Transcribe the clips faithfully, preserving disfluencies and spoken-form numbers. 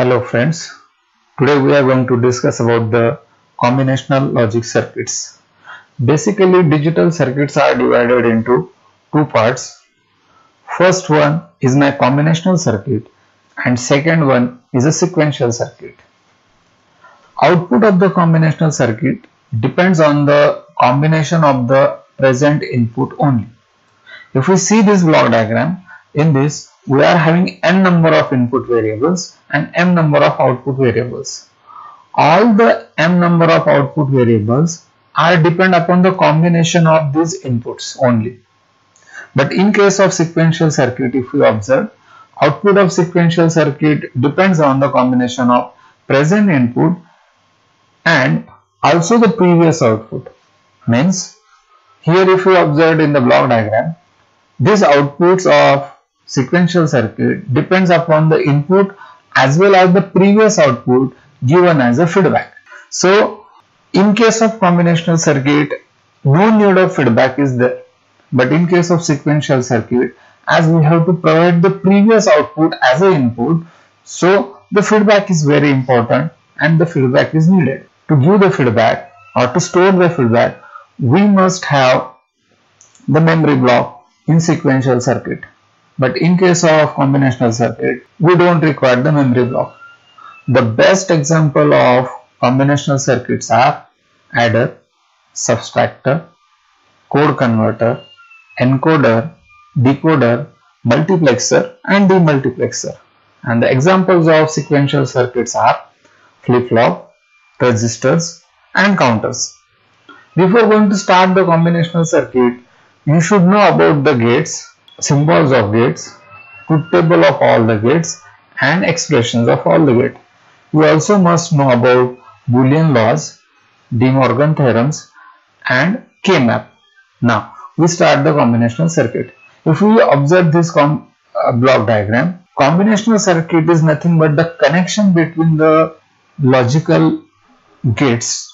Hello friends, today we are going to discuss about the combinational logic circuits. Basically, digital circuits are divided into two parts. First one is my combinational circuit and second one is a sequential circuit. Output of the combinational circuit depends on the combination of the present input only. If we see this block diagram, in this we are having n number of input variables and m number of output variables. All the m number of output variables are depend upon the combination of these inputs only. But in case of sequential circuit, if we observe, output of sequential circuit depends on the combination of present input and also the previous output. Means here if we observe in the block diagram, these outputs of sequential circuit depends upon the input as well as the previous output given as a feedback. So in case of combinational circuit, no need of feedback is there, but in case of sequential circuit, as we have to provide the previous output as an input, so the feedback is very important and the feedback is needed. To give the feedback or to store the feedback, we must have the memory block in sequential circuit. But in case of combinational circuit, we don't require the memory block. The best example of combinational circuits are adder, subtractor, code converter, encoder, decoder, multiplexer and demultiplexer. And the examples of sequential circuits are flip-flop, resistors and counters. Before going to start the combinational circuit, you should know about the gates, symbols of gates, truth table of all the gates and expressions of all the gates. You also must know about Boolean laws, De Morgan theorems and K-map. Now we start the combinational circuit. If we observe this com uh, block diagram, combinational circuit is nothing but the connection between the logical gates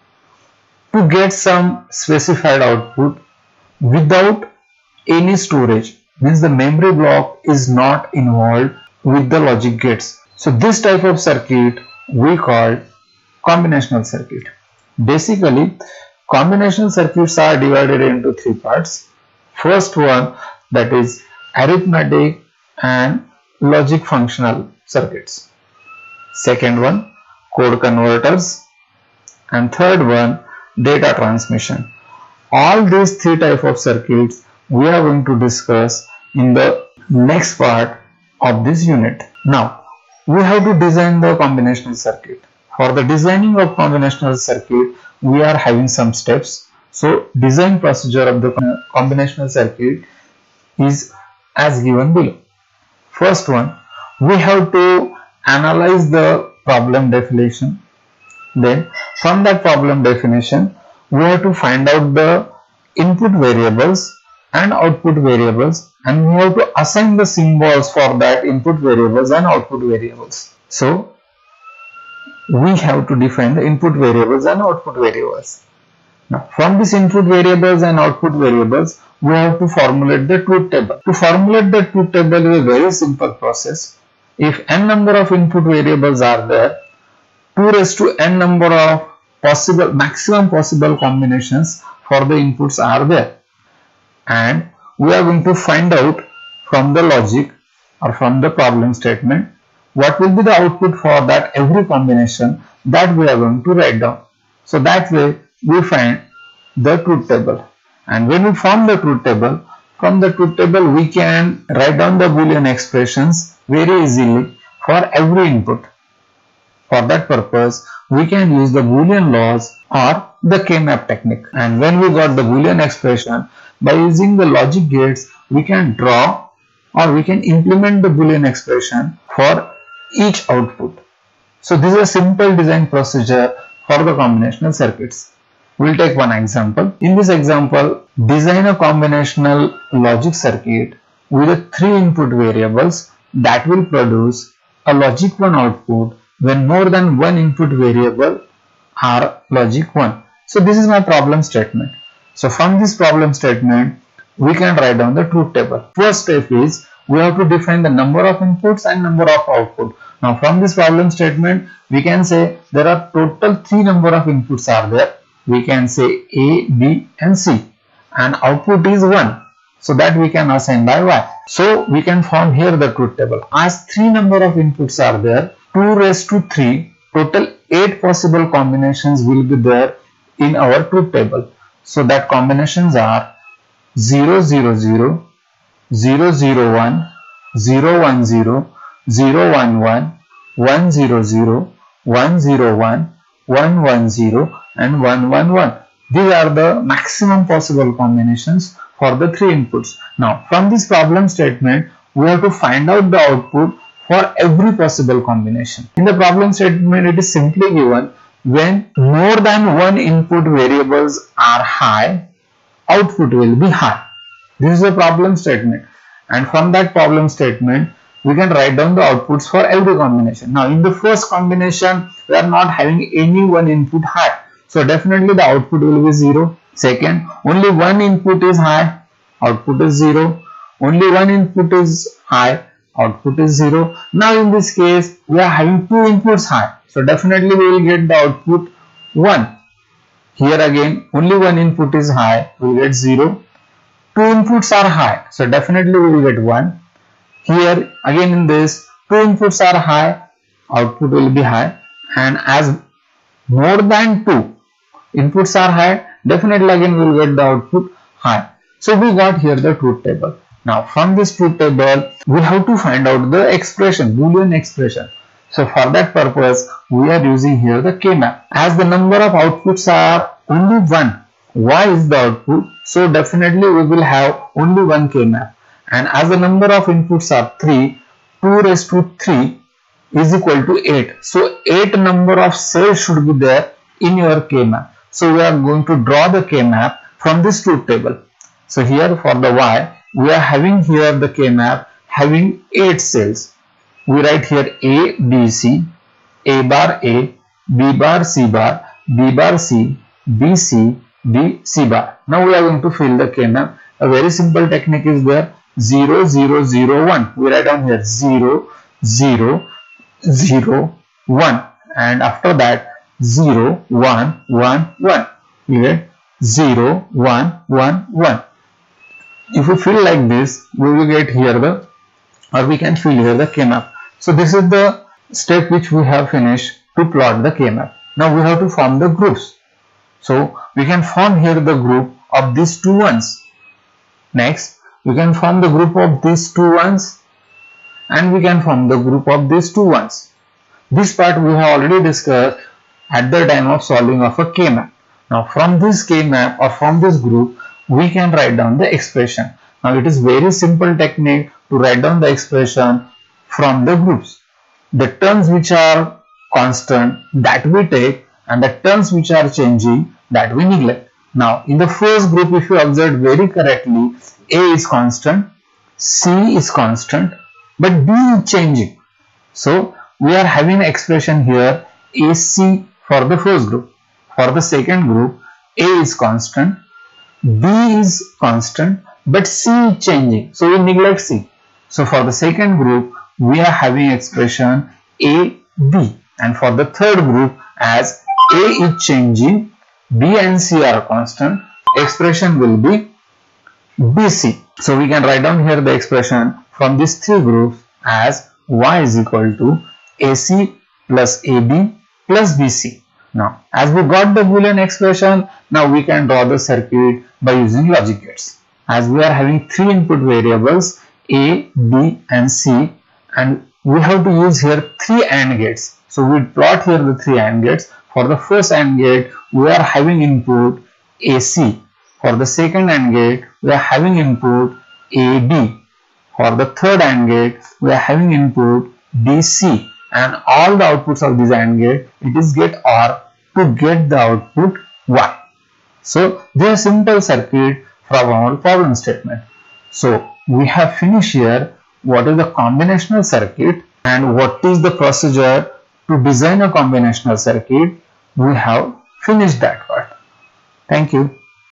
to get some specified output without any storage. Means the memory block is not involved with the logic gates. So this type of circuit we call combinational circuit. Basically, combinational circuits are divided into three parts. First one, that is arithmetic and logic functional circuits. Second one, code converters, and third one, data transmission. All these three types of circuits we are going to discuss in the next part of this unit. Now we have to design the combinational circuit. For the designing of combinational circuit, we are having some steps. So design procedure of the combinational circuit is as given below. First one, we have to analyze the problem definition. Then from that problem definition, we have to find out the input variables and output variables, and we have to assign the symbols for that input variables and output variables. So we have to define the input variables and output variables. Now from these input variables and output variables, we have to formulate the truth table. To formulate the truth table is a very simple process. If n number of input variables are there, two raised to n number of possible maximum possible combinations for the inputs are there, and we are going to find out from the logic or from the problem statement what will be the output for that every combination that we are going to write down. So that way we find the truth table, and when we form the truth table, from the truth table we can write down the Boolean expressions very easily for every input. For that purpose, we can use the Boolean laws or the K-map technique. And when we got the Boolean expression, by using the logic gates, we can draw or we can implement the Boolean expression for each output. So this is a simple design procedure for the combinational circuits. We'll take one example. In this example, design a combinational logic circuit with the three input variables that will produce a logic one output when more than one input variable are logic one. So this is my problem statement. So from this problem statement, we can write down the truth table. First step is we have to define the number of inputs and number of output. Now from this problem statement, we can say there are total three number of inputs are there. We can say A, B and C, and output is one. So that we can assign by Y. So we can form here the truth table. As three number of inputs are there, two raised to three, total eight possible combinations will be there in our truth table. So that combinations are zero zero zero, zero zero one, zero one zero, zero one one, one zero zero, one zero one, one one zero and one one one. These are the maximum possible combinations for the three inputs. Now from this problem statement, we have to find out the output for every possible combination. In the problem statement, it is simply given when more than one input variables are high, output will be high. This is the problem statement, and from that problem statement we can write down the outputs for every combination. Now in the first combination, we are not having any one input high, so definitely the output will be zero. Second, only one input is high, output is zero. Only one input is high, output is zero. Now in this case, we are having two inputs high, so definitely we will get the output one. Here again, only one input is high, we will get zero. Two inputs are high, so definitely we will get one. Here again in this, two inputs are high, output will be high, and as more than two inputs are high, definitely again we will get the output high. So we got here the truth table. Now from this truth table, we have to find out the expression, Boolean expression. So for that purpose, we are using here the K-map. As the number of outputs are only one, Y is the output, so definitely we will have only one K-map. And as the number of inputs are three, two raised to three is equal to eight. So eight number of cells should be there in your K-map. So we are going to draw the K-map from this truth table. So here for the Y, we are having here the K-map having eight cells. We write here A, B, C, A bar A, B bar C bar, B bar C, B C, B C bar. Now we are going to fill the K-map. A very simple technique is there. zero zero zero one. We write down here zero zero zero one, and after that zero one one one. We get zero one one one. If we fill like this, we will get here the, or we can fill here the K-map. So this is the step which we have finished to plot the K-map. Now we have to form the groups. So we can form here the group of these two ones. Next, we can form the group of these two ones, and we can form the group of these two ones. This part we have already discussed at the time of solving of a K-map. Now from this K-map or from this group, we can write down the expression. Now it is very simple technique to write down the expression from the groups. The terms which are constant, that we take, and the terms which are changing, that we neglect. Now in the first group, if you observe very correctly, A is constant, C is constant, but B is changing. So we are having an expression here A C for the first group. For the second group, A is constant, B is constant, but C is changing, so we neglect C. So for the second group, we are having expression A B, and for the third group, as A is changing, B and C are constant, expression will be B C. So we can write down here the expression from these three groups as Y is equal to A C plus A B plus B C. Now as we got the Boolean expression, now we can draw the circuit by using logic gates. As we are having three input variables A, B and C, and we have to use here three AND gates. So we plot here the three AND gates. For the first AND gate, we are having input A C. For the second AND gate, we are having input A B. For the third AND gate, we are having input B C. And all the outputs of this AND gate, it is get OR to get the output Y. So this is a simple circuit from our problem statement. So we have finished here what is the combinational circuit and what is the procedure to design a combinational circuit. We have finished that part. Thank you.